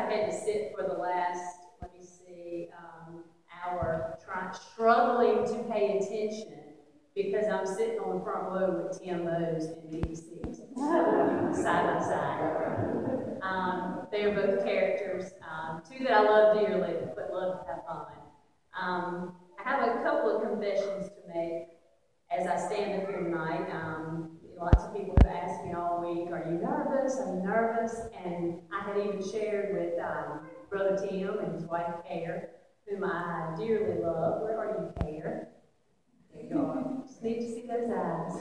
I've had to sit for the last, let me see, hour, struggling to pay attention because I'm sitting on the front row with Tim Mose and DC side by side. They're both characters, two that I love dearly, but love to have fun. I have a couple of confessions to make as I stand up here tonight. Lots of people have asked me all week, are you nervous? Are you nervous? And I had even shared with Brother Tim and his wife, Kare, whom I dearly love. Where are you, Kare? There you are. Just need to see those eyes.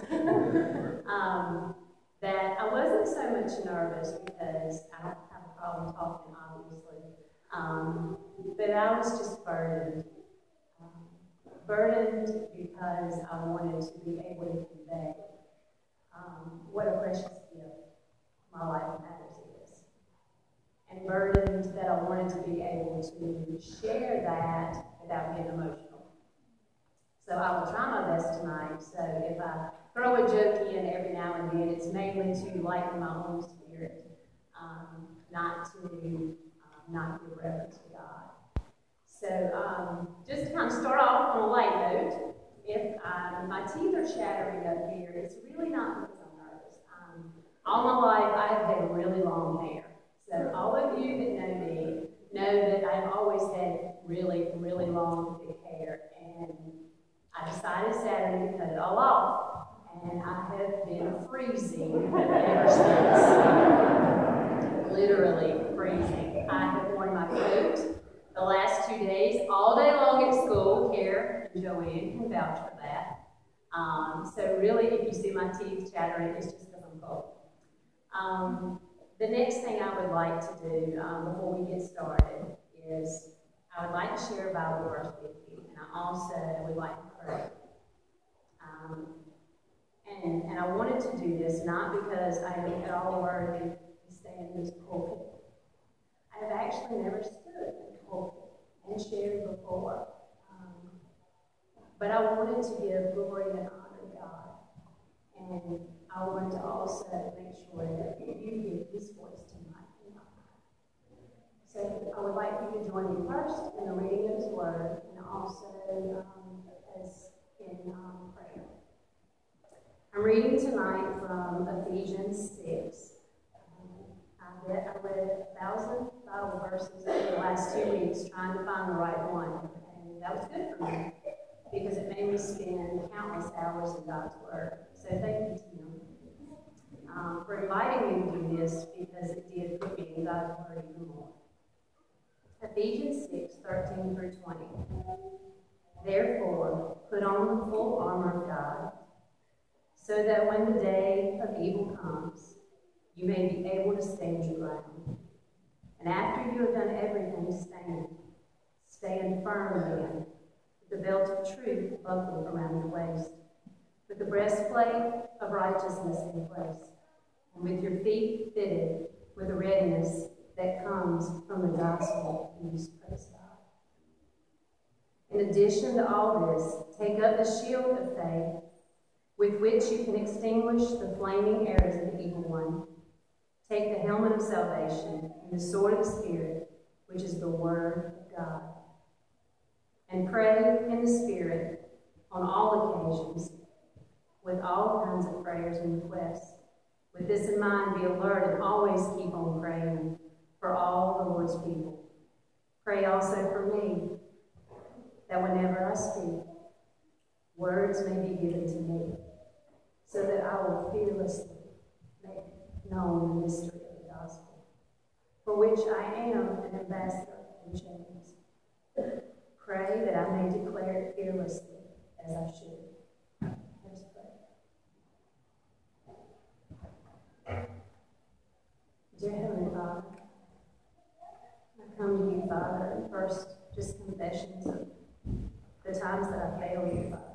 That I wasn't so much nervous because I don't have a problem talking, obviously. But I was just burdened. Burdened because I wanted to be able to convey what a precious gift my life matters is. And burdened that I wanted to be able to share that without getting emotional. So I will try my best tonight. So if I throw a joke in every now and then, it's mainly to lighten my own spirit, not give reverence to God. So just to kind of start off on a light note, if my teeth are chattering up here, it's really not because I'm nervous. All my life, I have had really long hair. So all of you that know me know that I've always had really, really long, thick hair. And I decided Saturday to cut it all off. And I have been freezing ever since. Literally freezing. I have worn my coat the last 2 days, all day long at school. Kare and Joanne can vouch for that. So really, if you see my teeth chattering, it's just because I'm cold. The next thing I would like to do before we get started is I would like to share a Bible verse with you, and I also would like to pray. And I wanted to do this not because I am at all worthy to stand in this pulpit. I have actually never stood in a pulpit and shared before. But I wanted to give glory and honor to God. And I wanted to also make sure that you hear His voice tonight. So I would like you to join me first in the reading of His Word and also as in prayer. I'm reading tonight from Ephesians 6. I read 1,000 Bible verses in the last 2 weeks trying to find the right one. And that was good for me because it made me spend countless hours in God's Word. So thank you, Tim, for inviting me to do this because it did put me in God's Word even more. Ephesians 6:13 through 20. Therefore, put on the full armor of God, so that when the day of evil comes, you may be able to stand your ground. And after you have done everything to stand firm then, with the belt of truth buckled around your waist, with the breastplate of righteousness in place, and with your feet fitted with the readiness that comes from the gospel of Jesus Christ. In addition to all this, take up the shield of faith, with which you can extinguish the flaming arrows of the evil one. Take the helmet of salvation and the sword of the Spirit, which is the Word of God. And pray in the Spirit on all occasions, with all kinds of prayers and requests. With this in mind, be alert and always keep on praying for all the Lord's people. Pray also for me, that whenever I speak, words may be given to me, so that I will fearlessly make known the mystery of the gospel, for which I am an ambassador in chains. Pray that I may declare it fearlessly as I should. Let us pray. Dear Heavenly Father, I come to you, Father, and first just confessions of the times that I failed you, Father.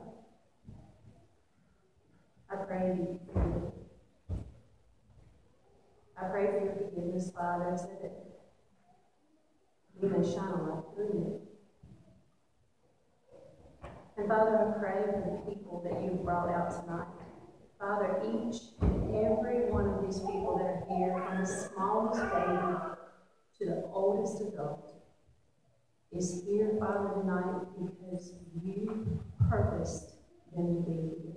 I pray you forgive me. I pray for your forgiveness, Father, so that you may shine a light through me. And Father, I pray for the people that you've brought out tonight. Father, each and every one of these people that are here, from the smallest baby to the oldest oldest adult, is here, Father, tonight because you purposed them to be here.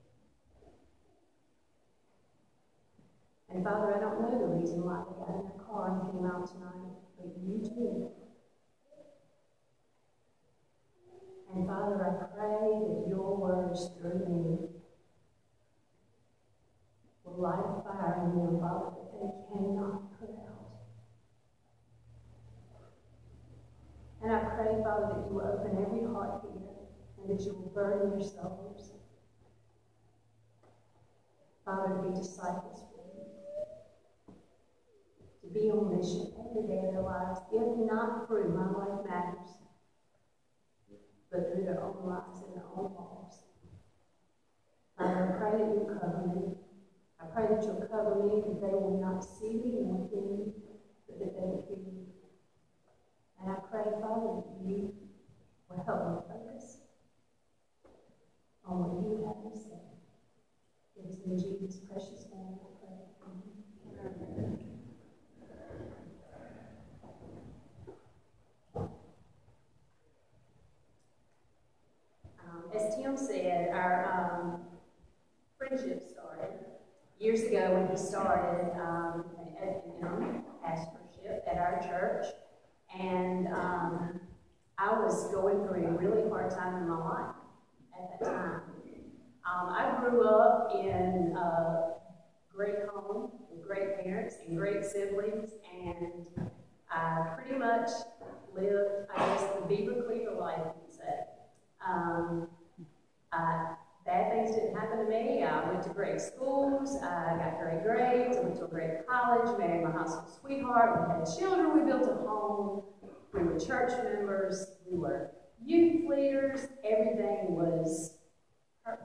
And Father, I don't know the reason why they got in their car and came out tonight, but you do. And Father, I pray that your words through me will light a fire in them, Father, that they cannot put out. And I pray, Father, that you will open every heart here and that you will burden their souls. Father, to be disciples for you, to be on mission every day of their lives, if not through My Life Matters, but through their own lives and their own walls. Father, I pray that you'll cover me. I pray that you'll cover me, that they will not see me nor hear me, but that they will hear you. And I pray, Father, that you will help me focus on what you have to say. It is in Jesus' precious name I pray. Amen. As Tim said, our friendship started years ago when he started in pastorship at our church. And I was going through a really hard time in my life at that time. I grew up in a great home with great parents and great siblings, and I pretty much lived, I guess, the Beaver Cleaver life, you could say. Bad things didn't happen to me. I went to great schools. I got great grades. I went to a great college, married my high school sweetheart. We had children. We built a home. We were church members. We were youth leaders. Everything was perfect.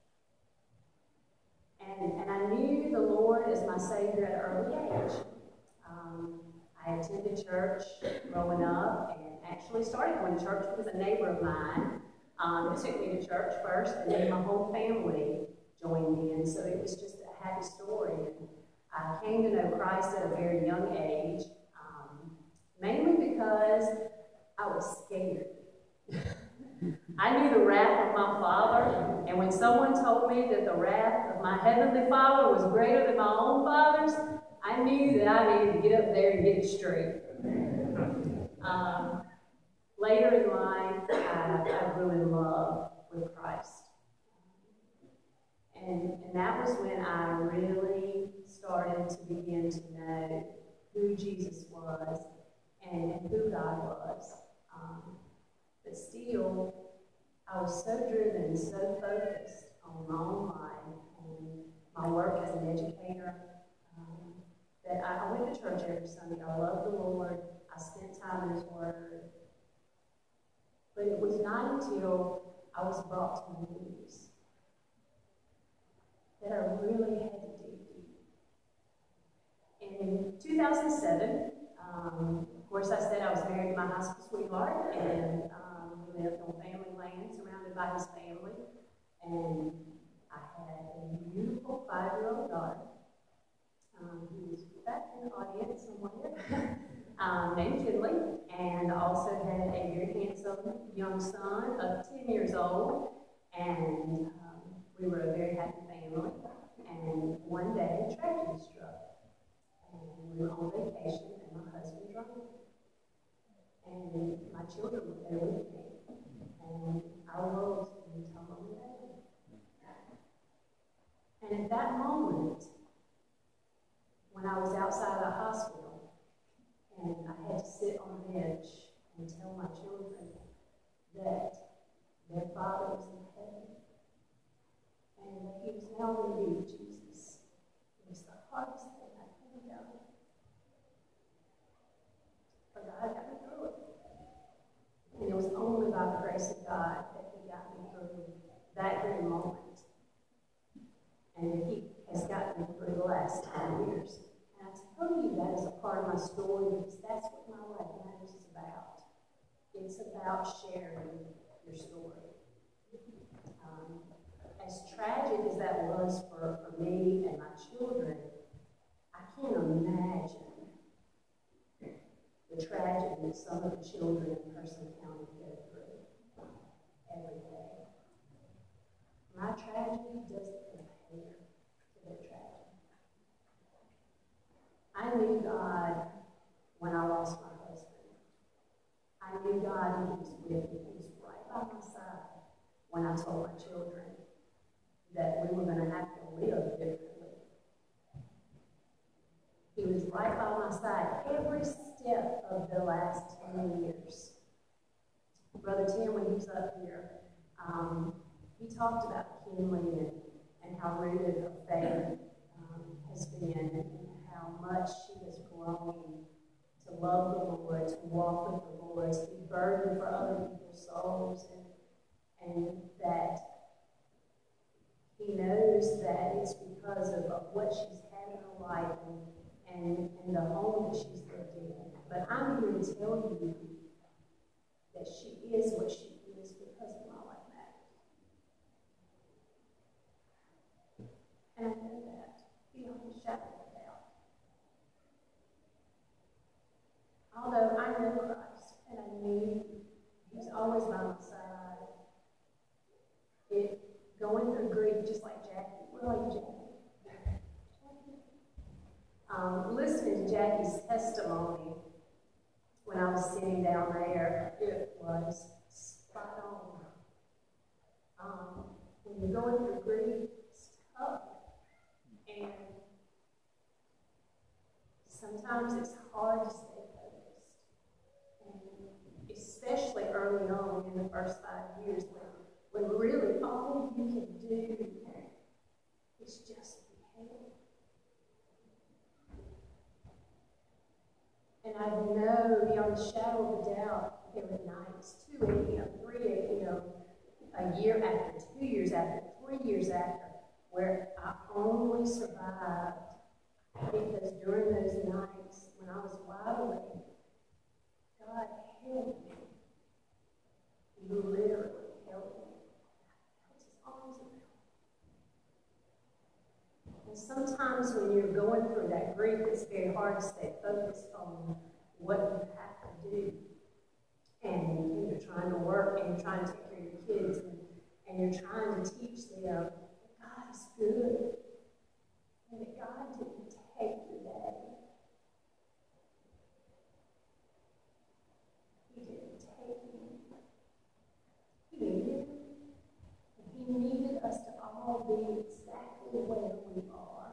And I knew the Lord as my Savior at an early age. I attended church growing up and actually started going to church because a neighbor of mine took me to church first, and then my whole family joined in, so it was just a happy story. And I came to know Christ at a very young age, mainly because I was scared. I knew the wrath of my Father, and when someone told me that the wrath of my Heavenly Father was greater than my own father's, I knew that I needed to get up there and get it straight. Later in life, I grew in love with Christ. And that was when I really started to begin to know who Jesus was and who God was. But still, I was so driven, so focused on my own life and my work as an educator that I went to church every Sunday. I loved the Lord. I spent time in His Word. But it was not until I was brought to my knees that I really had to dig deep. In 2007, of course, I said I was married to my high school sweetheart, and we lived on family land surrounded by his family. And I had a beautiful 5-year-old daughter who was back in the audience somewhere. Named Kinley, and also had a very handsome young son of 10 years old, and we were a very happy family. And one day, a tragedy struck, and we were on vacation, and my husband drowned, and my children were there with me, and our worlds began tumbling down. And at that moment, when I was outside the hospital, and I had to sit on the bench and tell my children that their father was in heaven and that he was now going to be with Jesus. It was the hardest thing I'd ever done. But God got me through it. And it was only by the grace of God that He got me through that very moment. And that He has gotten me through the last 10 years. I tell you that as a part of my story because that's what My Life Matters is about. It's about sharing your story. As tragic as that was for me and my children, I can't imagine the the tragedy that some of the children in Person County go through every day. My tragedy doesn't compare to their tragedy. I knew God when I lost my husband. I knew God and He was with me. He was right by my side when I told my children that we were going to have to live differently. He was right by my side every step of the last 10 years. Brother Tim, when he was up here, he talked about Kinley and how rooted her faith has been, and how much she has grown to love the Lord, to walk with the Lord, to be burdened for other people's souls, and that he knows that it's because of what she's had in her life and the home that she's lived in. But I'm here to tell you that she is what she is because of My Life Matters. And I know that beyond a shadow of a doubt. Although I know Christ and I knew He's always by my side, going through grief just like Jackie. Where are you, Jackie? Listening to Jackie's testimony when I was sitting down there, it was spot on. When you're going through grief, it's tough. And sometimes it's hard to stay focused. And especially early on in the first 5 years when really all you can do is just be held. And I know beyond a shadow of a doubt, there were nights, 2 a.m., 3 a.m., a year after, 2 years after, 3 years after, where I only survived because during those nights when I was wide awake, God held me. He literally held me. He put His arms around me. And sometimes when you're going through that grief, it's very hard to stay focused on what you have to do. And you're trying to work, and you're trying to take care of your kids, and you're trying to teach them that God is good, and that God didn't take your day. He didn't take you. He needed you. And He needed us to all be exactly where we are.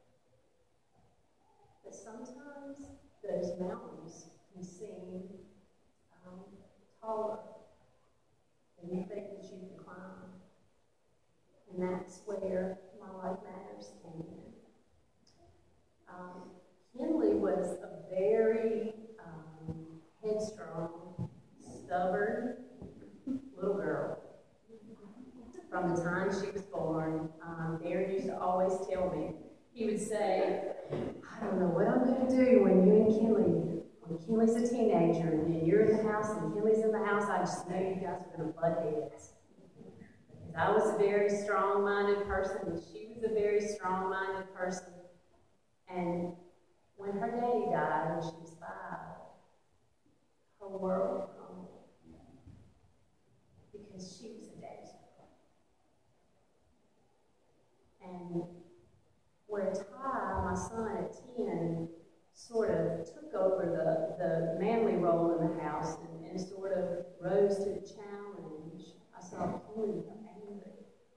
But sometimes those mountains can seem taller than you think that you can climb. And that's where My Life Matters came in. Kinley was a very headstrong, stubborn little girl. From the time she was born, Darren used to always tell me, he would say, I don't know what I'm going to do when you and Kinley, when Kinley's a teenager and you're in the house and Kinley's in the house, I just know you guys are going to butt heads. Because I was a very strong-minded person and she was a very strong-minded person. And when her daddy died when she was 5, her world crumbled. Because she was a daddy's girl. And where Ty, my son at 10, sort of took over the manly role in the house and sort of rose to the challenge, I saw Kinley become angry.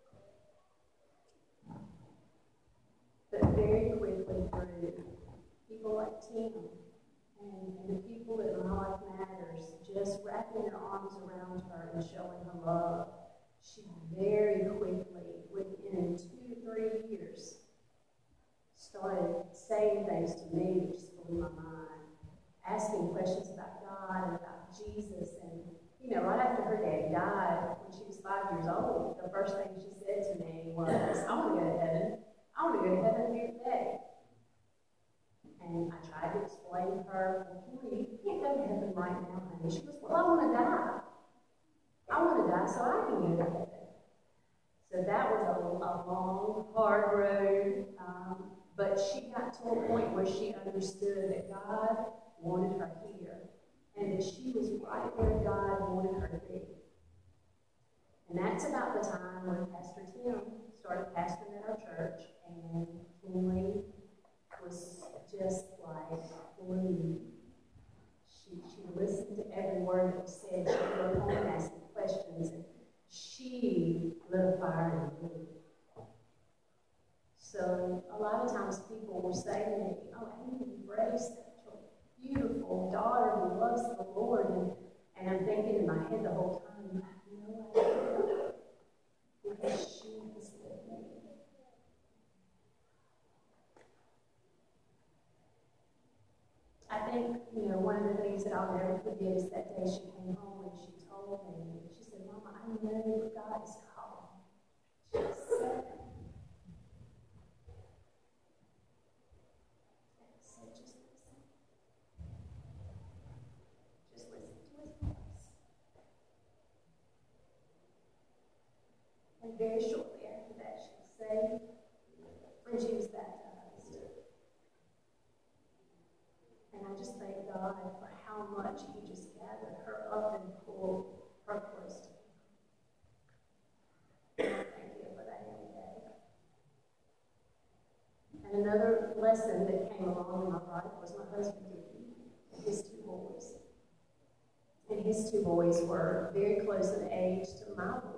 But very quickly through people like Tim and the people at My Life Matters just wrapping their arms around her and showing her love, she very quickly, within 2-3 years, started saying things to me that just blew my mind, asking questions about God and about Jesus. And, right after her daddy died, when she was 5 years old, the first thing she said to me was, I want to go to heaven. I want to go to heaven and be with Daddy. And I tried to explain to her, you can't go to heaven right now, honey. She goes, well, I want to die. I want to die so I can go to heaven. So that was a long, hard road. But she got to a point where she understood that God wanted her here. and that she was right where God wanted her to be. And that's about the time when Pastor Tim started pastoring at our church, and Kinley was just like glued. She listened to every word that was said. She would go home and ask questions, and she lit a fire in me. So a lot of times people will say to me, "Oh, Amy, you raised such a beautiful daughter who loves the Lord," and I'm thinking in my head the whole time, "You have no idea, because she has lived me." I think, one of the things that I'll never forget is that day she came home and she told me, she said, "Mama, I know God is calling." She said, just listen. Just listen to his voice. And very shortly after that, she was saved and she was baptized. And I just thank God for how much he just gathered her up and pulled her close to him. And I thank him for that every day. And another lesson that came along in my life was my husband, Dickie, and his two boys. And his two boys were very close in age to my boy.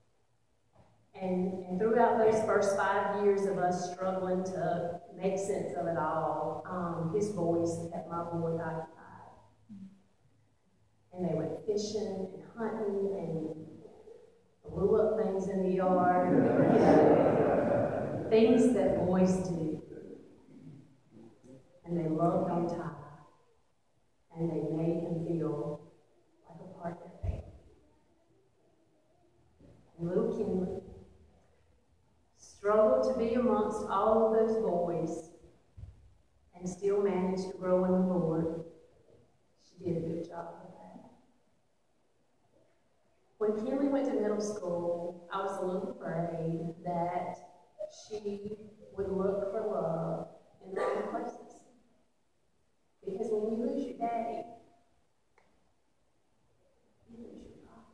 And throughout those first 5 years of us struggling to make sense of it all, his boys kept my boy occupied. And they went fishing and hunting and blew up things in the yard, things that boys do. And they loved on Ty, and they made him feel like a part of their family. And little Kinley struggled to be amongst all of those boys and still managed to grow in the Lord. She did a good job of that. When Kinley went to middle school, I was a little afraid that she would look for love in the wrong places. Because when you lose your daddy, you lose your God.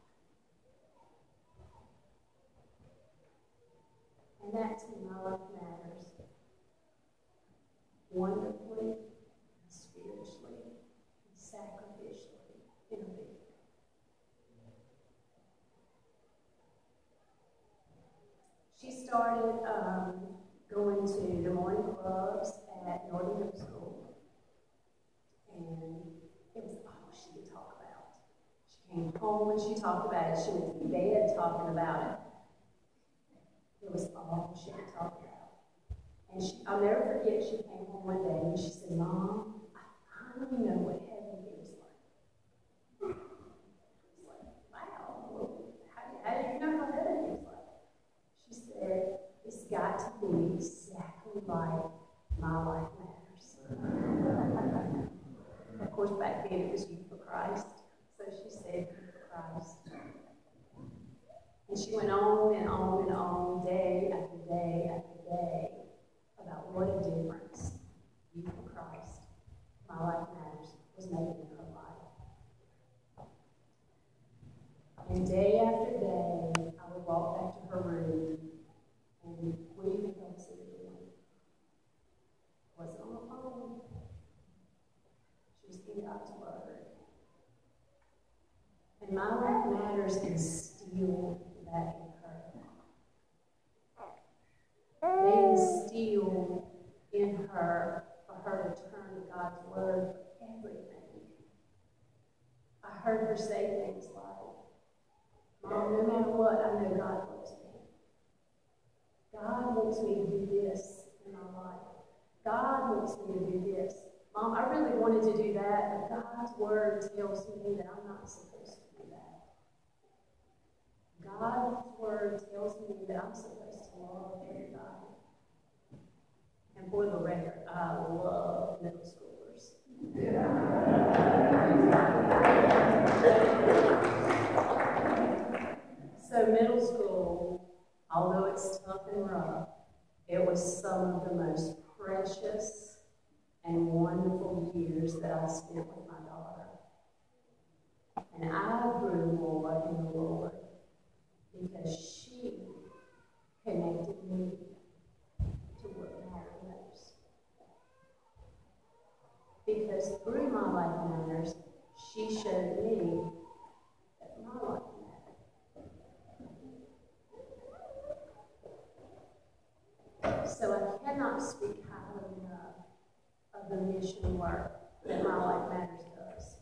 And that's when my life matters. Wonderfully, spiritually, and sacrificially in a big way. She started going to the morning clubs at Northern Middle School. And it was all she would talk about. She came home and she talked about it. She went to bed talking about it. It was all she could talk about. And I'll never forget, she came home one day and she said, "Mom, I finally know what heaven feels like." I was like, "Wow, well, how do you know how heaven feels like?" She said, "It's got to be exactly like my life matters." Of course, back then it was Youth for Christ. So she said, "Youth for Christ." And she went on and on and on, day after day after day, about what a difference Youth for Christ, My Life Matters, was making in her life. And day after day, I would walk back to her room, and what do you think I would see her doing? Wasn't on the phone. She was in God's Word. And My Life Matters instilled that in her. They instilled in her for her to turn to God's Word for everything. I heard her say things like, "Mom, no matter what, I know God loves me. God wants me to do this in my life. God wants me to do this. Mom, I really wanted to do that, but God's Word tells me that I'm not supposed to do that. God's Word tells me that I'm supposed to love everybody." And for the record, I love middle schoolers. So middle school, although it's tough and rough, it was some of the most precious and wonderful years that I spent with my daughter. And I grew more in the Lord because she connected me to what mattered most. Because through my life matters, she showed me that my life mattered. So I cannot speak highly enough of the mission work that My Life Matters does.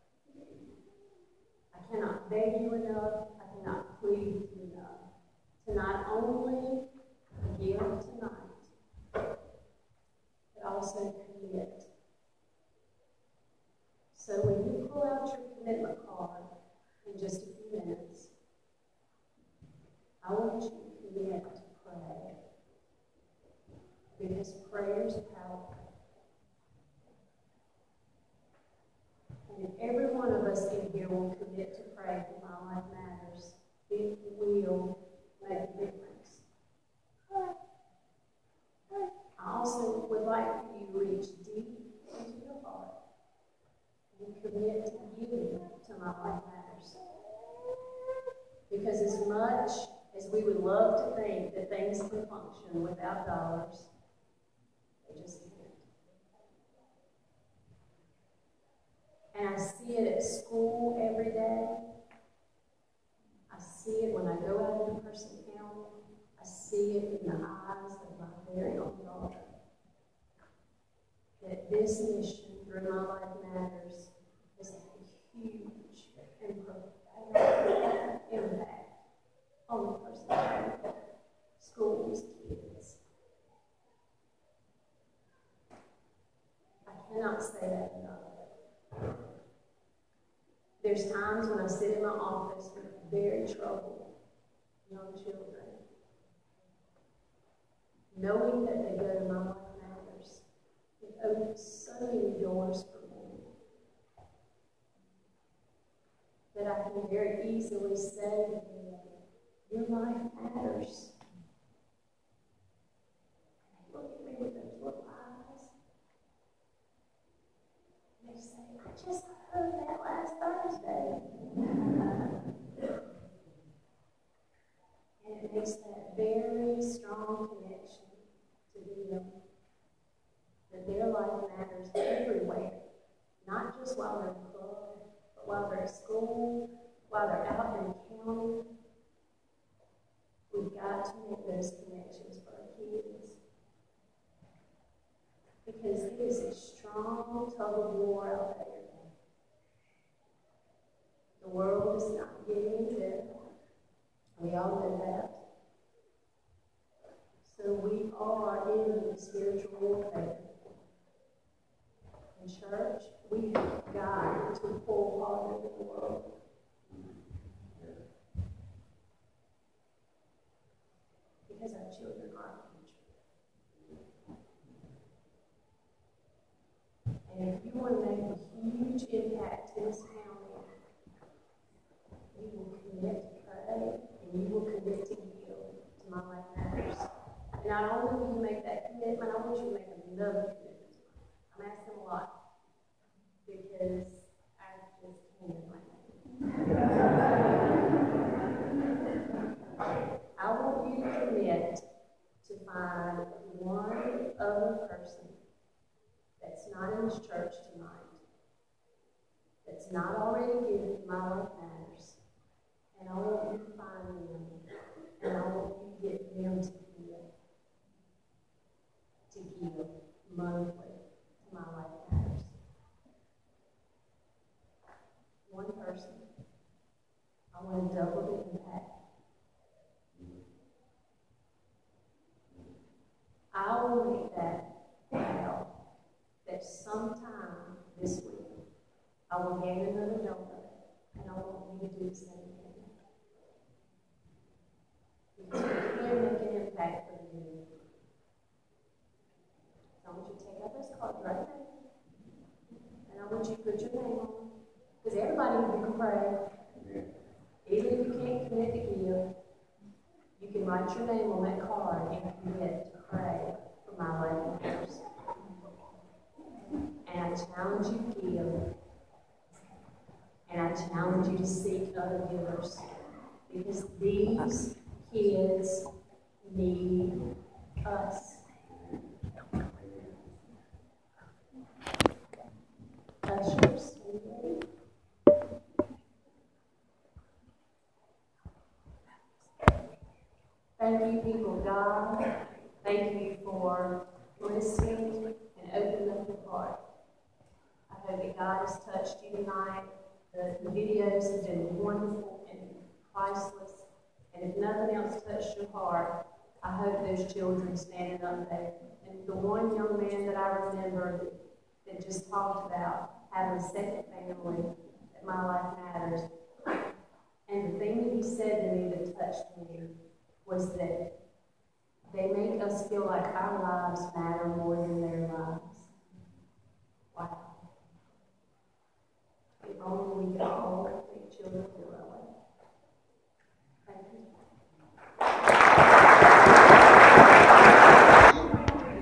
I cannot beg you enough, I cannot plead with you enough to not only give tonight, but also commit. So when you pull out your commitment card in just a few minutes, I want you to commit to pray. Because prayer is powerful. And if every one of us in here will commit to pray for My Life Matters, it will make a difference. I also would like for you to reach deep into your heart and commit to giving to My Life Matters. Because as much as we would love to think that things can function without dollars, they just can't. And I see it at school every day. I see it when I go out into Person County. I see it in the eyes of my very own daughter. That this mission through My Life Matters has a huge and profound impact on the Person County, schools, kids. I cannot say that enough. There's times when I sit in my office with very troubled young children, knowing that they go to My Life Matters. It opens so many doors for me that I can very easily say to them, your life matters. And they look at me with those little eyes. And they say, I just heard that last Thursday. And it makes that very strong connection to them that their life matters everywhere, not just while they're in club, but while they're at school, while they're out in the county. We've got to make those connections for our kids. Because it is a strong tug of war out there. The world is not getting any better. We all know that. So we are in spiritual warfare. In church, we've got to pull harder than the world. Because our children are our future. And if you want to make a huge impact in this county, you will commit to pray, and you will commit to yield to My Life Matters. And not only will you make that commitment, I want you to make another commitment. I'm asking a lot because I just can't right now. I want you to commit to find one other person that's not in this church tonight, that's not already given to My Life Matters. And I want you to find them, and I want you to get them to give monthly to My Life Matters. One person. I want to double the impact. I will make that vow that sometime this week I will gain another donor, and I want you to do the same thing. Because we can make an impact for the community. I want you to take out those cards right now. And I want you to put your name on them. Because everybody can pray. Even if you can't commit to give, you can write your name on that card and commit to pray for My Life Matters. And I challenge you to give. And I challenge you to seek other givers, because these kids need us. Ushers. Thank you, people of God. Thank you for listening and opening up your heart. I hope that God has touched you tonight. The videos have been wonderful and priceless. And if nothing else touched your heart, I hope those children standing up there. And the one young man that I remember that just talked about having a second family, that my life matters. And the thing that he said to me that touched me was that they make us feel like our lives matter more than their lives. Wow. If only we could all make children feel that way. Thank you.